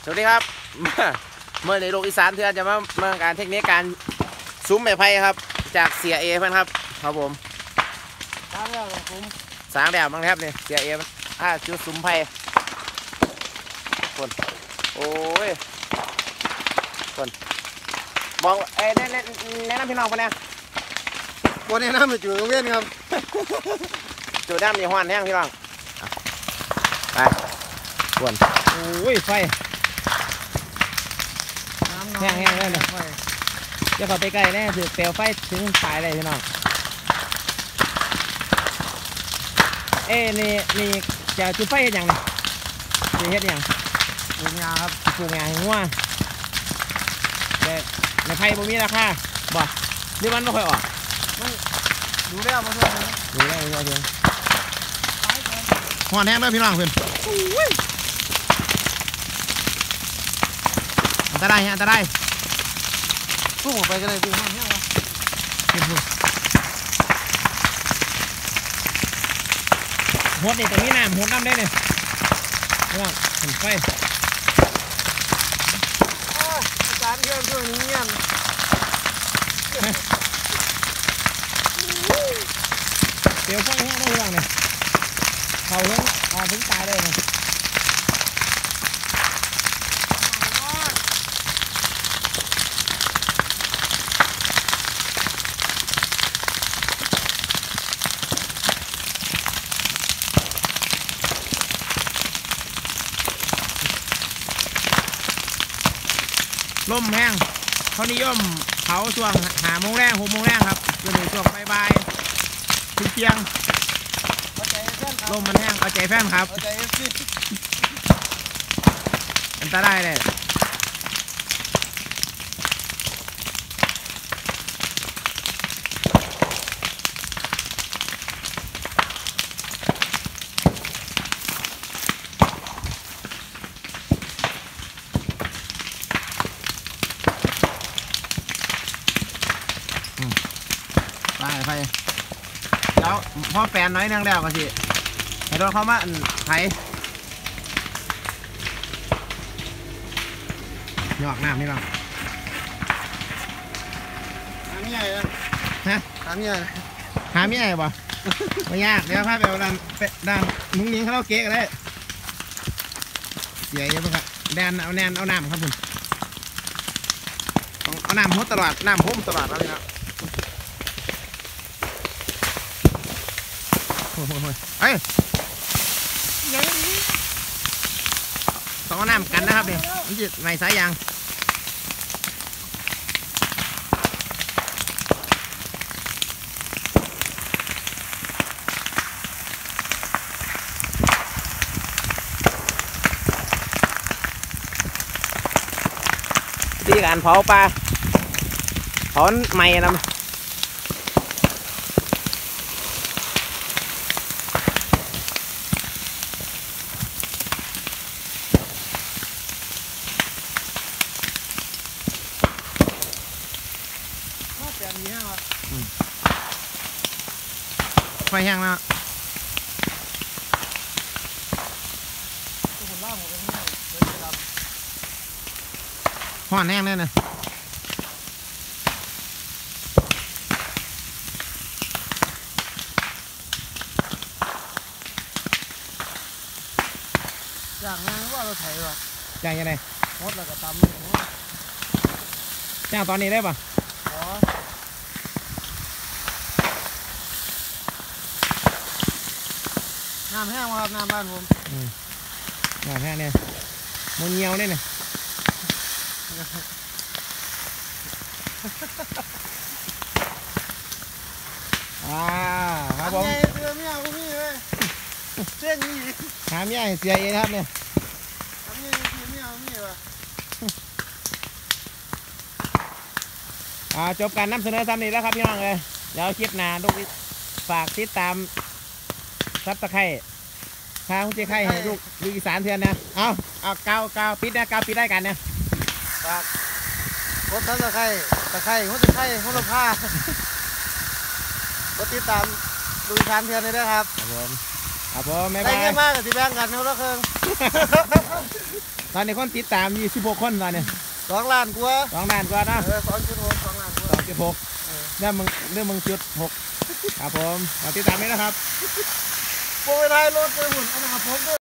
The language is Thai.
วัสดีครับเมื่อในโลกอีสานเถื่อนจะมาเมื่อการเทคนิคการซุ้มไม้ไผ่ครับจากเสียเอเพื่อนครับครับผมสร้างแล้วผมสร้างแบบมั้งครับเนี่ยเสียเอจุดซุ้มไผ่คนโอ้ยคนมองแนะนำพี่น้องคนนี้วันนี้น้ำอยู่โรงเรียนครับจุดน้ำมีห้อนแห้งพี่น้องไปคนโอ้ยไฟแห้งเลยเนี่ยจะเข้าไปใกล้แน่ถือเปลวไฟถึงตายเลยพี่น้องนี่จะจุดไฟอย่างไรจะเฮ็ดอย่างปลูกงาครับปลูกงาหัวแต่ในไผ่บ่มีราคาบ่หรือมันไม่ค่อยออกดูแล้วมาเพื่อนดูแล้วมาเพื่อนหอนแห้งเลยพี่น้องเพื่อนอันตรายอันตรายพุ่งออกไปกันเลยพี่ห้องแห้งวะหดนี่ตรงนี้น้ำหดน้ำได้เลยพี่น้องเห็นไฟจานเพื่อนเพื่อนนี้เงี้ยเดี๋ยวไฟแห้งได้พี่น้องเนี่ยเขาเห็นถึงตายเลยเนี่ยลมแห้งเขานิยมเผาช่วง5 โมงแรง6 โมงแรงครับจนถึงช่วงบ่ายๆเที่ยงลมมันแห้งเอาใจแฟนครับอันตรายเลยไปแล้วพอแปลนน้อยนึงแล้วก็สิให้โดนเขามาไถหยอกน้ำนี่หรอหาเมียเลยฮะหาเมียหาเมียบ่ไม่ยากเดี๋ยวพาไปด้านมุ้งนิ้งเขาเล่าเก๊กเลยเสียเยอะมากแดนเอาน้ำครับผมเอาน้ำพุ่มตลอดน้ำพุ่มตลอดแล้วนี่นะเฮ้ยต้องเอาน้ำกันนะครับเนี่ยมันจะในสายยางที่การเผาปลาเผาไม้นะไฟแห้งแล้วห่อนแห้งเลยนะอย่างนั้นว่าเราไถหรออย่างยังไงมดแล้วก็ตำจ้างตอนนี้ได้ปะน้ำแห้งมาครับน้ำบ้านผมน้ำแห้งเนี่ยมันเงียวเนี่ยนะครับผมเสือเมียกูมีเลยเส้นนี่หาเมียเสียเองครับเนี่ยทำนี่เสือเมียกูมีวะจบการนำเสนอซ้ำนี้แล้วครับพี่น้องเลยเดี๋ยวคลิปหน้าลูกฝากติดตามซับตะไคร่พาคุณเจ้าไข่ให้ลูกอีสานเถื่อนนะเอากาวปิดนะกาวปิดได้กันนะฝากกดตะไคร่หัวตะไคร่หัวตะผ้ากดติดตามดูอีสานเถื่อนได้ครับครับผมบ๊ายบายได้เยอะมากกับที่แบ่งกันเท่าละครึ่งไปอนนี้คนติดตาม26คนตอนนี้ 2 ล้านกว่า 2 ล้านกว่านะ 2.6 2 ล้านกว่า 2.6เรื่องมึงจุด6ครับผมติดตามนี้นะครับโปรยท้ายรถเลยหุ่นอันนั้นผม